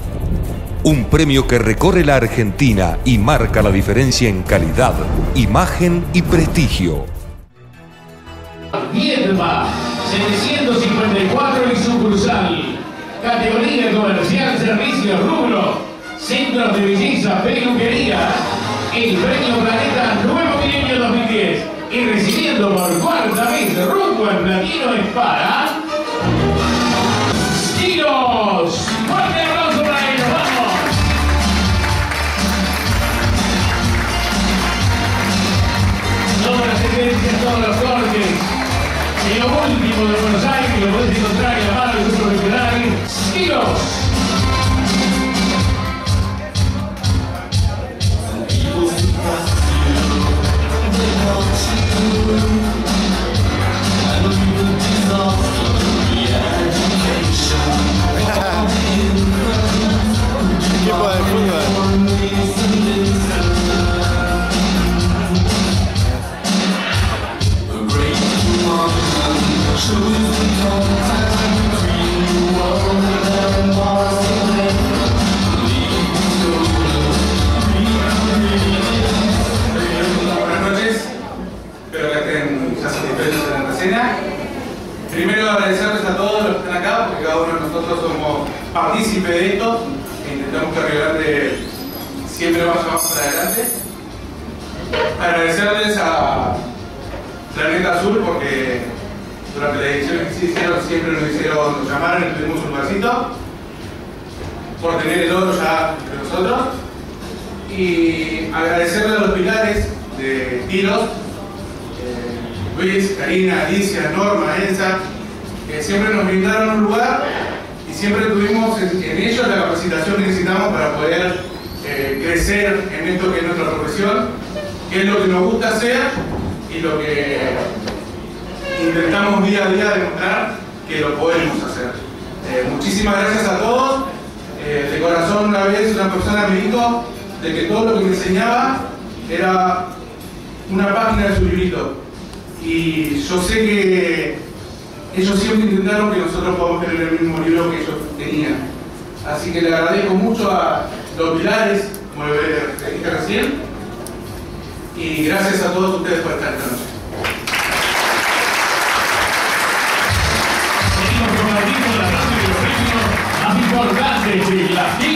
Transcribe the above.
Un premio que recorre la Argentina y marca la diferencia en calidad, imagen y prestigio. Viedma, 754 y sucursal. Categoría comercial, servicio, rubro, centros de belleza, peluquería. El premio Planeta Nuevo Milenio 2010. Y recibiendo por cuarta vez rumbo en platino es para... ¡Stylos! ¡Fuerte aplauso para ellos! ¡Vamos! Todas las sentencias, todos los cortes. Y lo último de Buenos Aires, que lo podés encontrar en la mano de su profesional, ¡Stylos! Equipo de fútbol. Buenas noches, espero que estén ya satisfechos en la cena. Primero agradecerles a todos los que están acá, porque cada uno de nosotros somos partícipes de esto e intentamos que Río Grande siempre vaya más para adelante. Agradecerles a Planeta Azul porque durante las ediciones que se hicieron siempre nos llamaron y tuvimos un lugarcito, por tener el oro ya entre nosotros. Y agradecerle a los pilares de Stylos, Luis, Karina, Alicia, Norma, Elsa, que siempre nos brindaron un lugar y siempre tuvimos en ellos la capacitación que necesitamos para poder crecer en esto que es nuestra profesión, que es lo que nos gusta hacer y lo que intentamos día a día demostrar que lo podemos hacer. Muchísimas gracias a todos. De corazón, una vez una persona me dijo de que todo lo que me enseñaba era una página de su librito. Y yo sé que ellos siempre intentaron que nosotros podamos tener el mismo libro que ellos tenían. Así que le agradezco mucho a los pilares, como le dije recién, y gracias a todos ustedes por estar esta noche. Seguimos compartiendo la radio y los premios más importantes de la